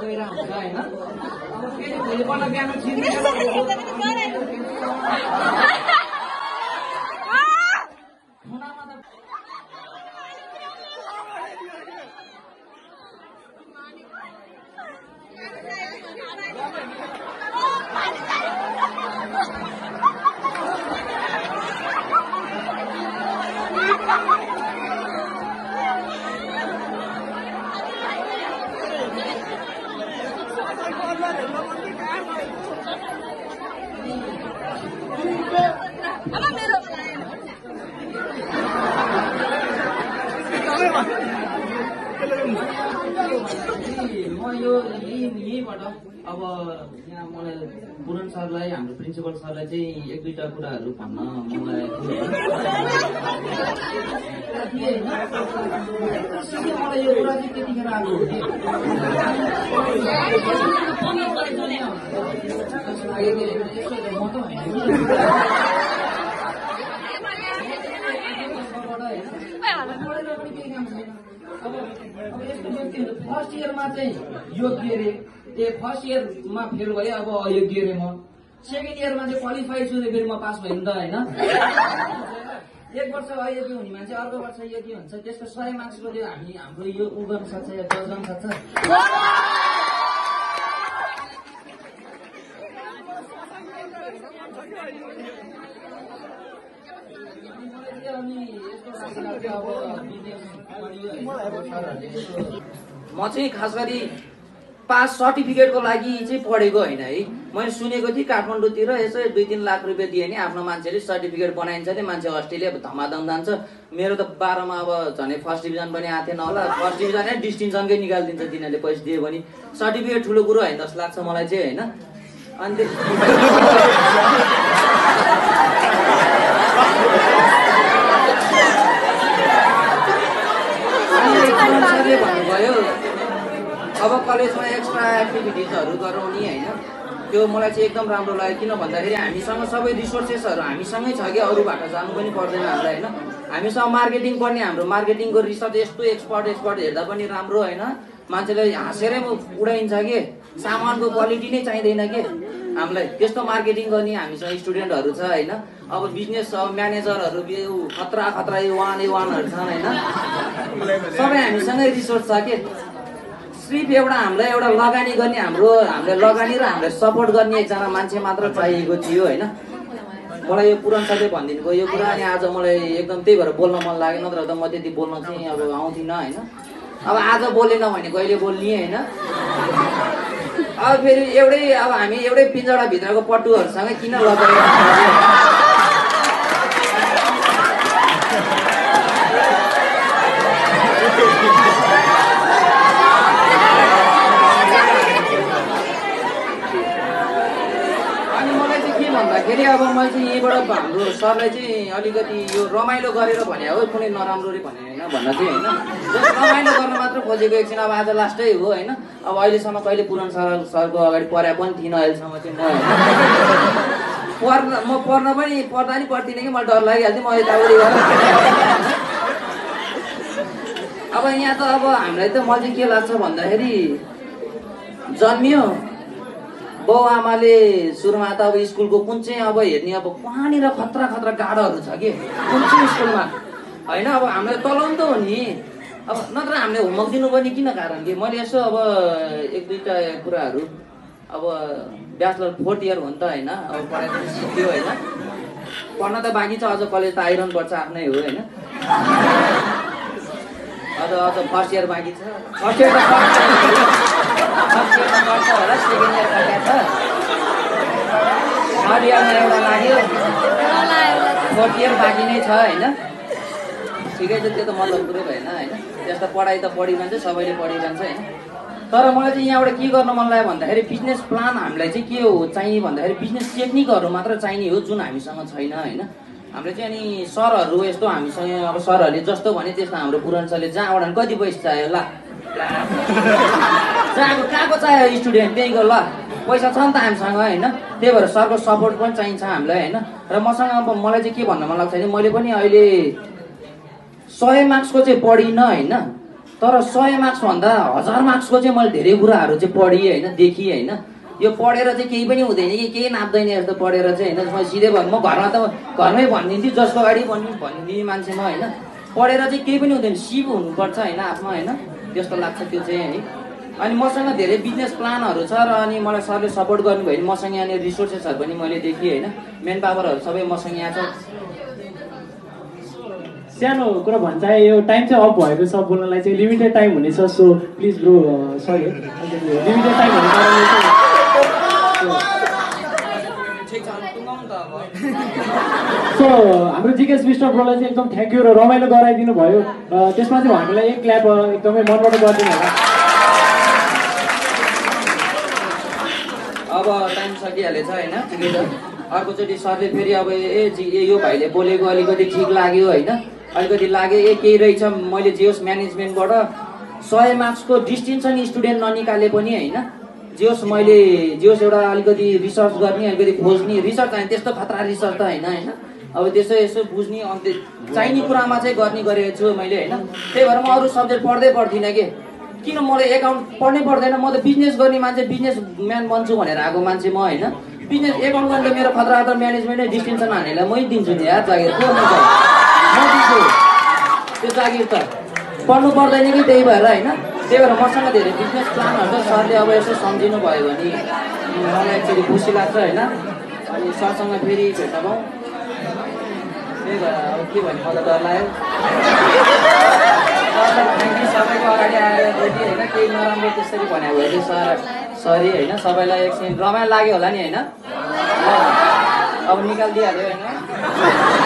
गएर हुन्छ होइन। अब फेरि भोलिपल्ट बिहान छिर्ने यहीँबाट अब यहाँ मलाई पुरन सरलाई हाम्रो प्रिन्सिपल सरलाई चाहिँ एक दुईवटा कुराहरू भन्न मलाई मलाई यो कुरा चाहिँ त्यतिखेर आएको हो फर्स्ट इयरमा चाहिँ योग्य रे फर्स्ट इयरमा फेल भयो अब अयोग्य रे म सेकेन्ड इयरमा चाहिँ क्वालिफाई छु रे फेरि म पास भयो नि त होइन। एक वर्ष अयोग्य हुने मान्छे अर्को वर्ष योग्य हुन्छ त्यसको 100 मार्क्सको हामी हाम्रो यो उ गर्न सक्छ या गर्न सक्छ। म चाहिँ खास गरी पास सर्टिफिकेटको लागि चाहिँ पढेको होइन है। मैले सुनेको थिएँ काठमाडौँतिर यसो 2-3 लाख रुपियाँ दिए नि आफ्नो मान्छेले सर्टिफिकेट बनाइन्छ नि मान्छे अस्ट्रेलिया धमाधम जान्छ। मेरो त 12मा अब झनै फर्स्ट डिभिजन पनि आएको थिएन होला। फर्स्ट डिभिजन डिस्टिङसनकै निकालिदिन्छ तिनीहरूले पैसा दियो भने। सर्टिफिकेट ठुलो कुरो होइन जस्तो लाग्छ मलाई चाहिँ होइन। अनि भन्नुभयो अब कलेजमा एक्स्ट्रा एक्टिभिटिजहरू गराउने होइन त्यो मलाई चाहिँ एकदम राम्रो लाग्यो। किन भन्दाखेरि हामीसँग सबै रिसोर्सेसहरू हामीसँगै छ कि अरूबाट जानु पनि पर्दैन हामीलाई होइन। हामीसँग मार्केटिङ गर्ने हाम्रो मार्केटिङको रिसर्च यस्तो एक्सपर्ट हेर्दा पनि राम्रो होइन। मान्छेले हाँसेरै उडाइन्छ कि सामानको क्वालिटी नै चाहिँदैन कि हामीलाई त्यस्तो मार्केटिङ गर्ने हामीसँग स्टुडेन्टहरू छ होइन। अब बिजनेस म्यानेजरहरू खतरा वानहरू छन् होइन। सबै हामीसँगै रिसोर्स छ कि सिर्फ हामीलाई एउटा लगानी गर्ने हामीलाई लगानी र हामीलाई सपोर्ट गर्ने एकजना मान्छे मात्र चाहिएको थियो होइन। मलाई यो पुरान साथै भनिदिनु यो कुरा अनि आज मलाई एकदम त्यही भएर बोल्न मन लाग्यो नत्र त म त्यति बोल्न चाहिँ अब आउँथिनँ होइन। अब आज बोलेन भने कहिले बोल्ने होइन। अब फेरि अब हामी एउटै पिन्जडाभित्रको पट्टुहरूसँग किन लगायो भन्दाखेरि अब मैले चाहिँ यहीँबाट हाम्रो सरलाई चाहिँ अलिकति यो रमाइलो गरेर भने हो कुनै नराम्ररी भने होइन भन्न चाहिँ होइन। रमाइलो गर्न मात्र खोजेको एकछिन अब आज लास्टै हो होइन। अब अहिलेसम्म कहिले पुरान सरको अगाडि पढाए पनि थिइनँ अहिलेसम्म चाहिँ म पढ्न पनि पढ्दा नि पढ्दिनँ कि मलाई डर लागिहाल्थ्यो म यताउति गरेर। अब यहाँ त अब हामीलाई त मलाई चाहिँ के लाग्छ भन्दाखेरि जन्मियो बाउ आमाले सुरुमा त अब स्कुलको कुन चाहिँ अब हेर्ने अब कहाँनिर खतरा गाडाहरू छ कि कुन चाहिँ स्कुलमा होइन। अब हामीलाई तलाउनु त हो नि अब नत्र हामीले होमवर्क दिनुपर्ने किन कारण कि मैले यसो अब 1-2टा कुराहरू अब ब्याचलर 4th इयर हो नि त होइन। अब पढाइ पनि सिक्यो होइन। पढ्न त बाँकी छ अझ कलेज त आइरहनु पर्छ आफ्नै हो होइन। अझ फर्स्ट इयर बाँकी छ। फर्स्ट इयर गर्छ होला सेकेन्ड इयर सकिएको छ। थर्ड इयरमा एउटा लाग्यो 4th इयर बाँकी नै छ होइन। ठिकै छ त्यो त मतलब कुरै भएन होइन। त्यस्तो पढाइ त पढिरहन्छ सबैले पढिरहन्छ होइन। तर मलाई चाहिँ यहाँबाट के गर्न मन लाग्यो भन्दाखेरि बिजनेस प्लान हामीलाई चाहिँ के हो चाहिने भन्दाखेरि बिजनेस टेक्निकहरू मात्र चाहिने हो जुन हामीसँग छैन होइन। हाम्रो चाहिँ अनि सरहरू यस्तो हामीसँग अब सरहरूले जस्तो भने त्यस्तो हाम्रो पुरान सरले जहाँबाट कति पैसा चाहियो ल कहाँको चाहियो स्टुडेन्ट त्यहीँको ल पैसा छ नि त हामीसँग होइन। त्यही भएर सरको सपोर्ट पनि चाहिन्छ हामीलाई होइन। र मसँग अब मलाई चाहिँ के भन्न मन लाग्छ भने मैले पनि अहिले 100 मार्क्सको चाहिँ पढिनँ होइन। तर 100 मार्क्सभन्दा 1000 मार्क्सको चाहिँ मैले धेरै कुराहरू चाहिँ पढेँ होइन, देखेँ होइन। यो पढेर चाहिँ केही पनि हुँदैन कि केही नाप्दैन यस्तो पढेर चाहिँ होइन। म सिधै भन्नु, म घरमा त घरमै भनिदिन्थेँ, जसको अगाडि भनिदिने मान्छे म होइन। पढेर चाहिँ केही पनि हुँदैन, सिप हुनुपर्छ होइन आफ्नो होइन, त्यस्तो लाग्छ त्यो चाहिँ है। अनि मसँग धेरै बिजनेस प्लानहरू छ र अनि मलाई सरले सपोर्ट गर्नुभयो भने मसँग यहाँनिर रिसोर्सेसहरू पनि मैले देखेँ होइन, मेन पावरहरू सबै मसँग यहाँ छ। सानो कुरा भन्छ है, यो टाइम चाहिँ अफ भएको छ, बोल्नलाई चाहिँ लिमिटेड टाइम हुनेछ। So please bro, sorry limited time हुने कारणले चाहिँ सो हाम्रो जिकेस विष्ट ब्रोलाई चाहिँ एकदम थ्याङ्क यू र रमाइलो गराइदिनु भयो र त्यसमा चाहिँ हामीलाई एक क्ल्याप एकदमै मनबाट गरिदिनु होला। अब टाइम सकिहालेछ होइन, ठिकै छ। अर्कोचोटि सरले फेरि अब यो भाइले बोलेको अलिकति ठिक लाग्यो होइन, अलिकति लाग्यो केही रहेछ। मैले जियोस् म्यानेजमेन्टबाट 100 मार्क्सको डिस्टिङ्सन स्टुडेन्ट ननिकाले पनि होइन, मैले जियोस् एउटा अलिकति रिसर्च गर्ने, अलिकति खोज्ने रिसर्च होइन, त्यस्तो खतरा रिसर्च त होइन होइन। अब त्यसो यसो बुझ्ने अन्त चाहिने कुरामा चाहिँ गर्ने गरेको छु मैले होइन। त्यही भएर म अरू सब्जेक्ट पढ्दै पढ्दिनँ कि किन मलाई एकाउन्ट पढ्नै पर्दैन, म त बिजनेस गर्ने मान्छे, बिजनेसम्यान बन्छु भनेर आएको मान्छे म होइन। बिजनेस एकाउन्ट गर्ने मेरो खतरा त म्यानेजमेन्टै डिस्टिङ्सन हानेलाई मै दिन्छु नि यार, जागिर म दिन्छु त्यो जागिर त पढ्नु पर्दैन कि, त्यही भएर होइन। त्यही भएर मसँग धेरै बिजनेस प्लानहरू छ, सरले अब यसो सम्झिनु भयो भने मलाई एक्चुअली खुसी लाग्छ होइन। अनि सरसँग फेरि भेट्न पाऊँ, त्यही भएर अब के भन्नु, मलाई डर लाग्यो। थ्याङ्क यू सबैको अगाडि आएर बोली होइन, केही नराम्रो त्यसरी भनेको भए चाहिँ सरी होइन। सबैलाई एकछिन रमाइलो लाग्यो होला नि होइन, अब निकालिदिइहाल्यो होइन।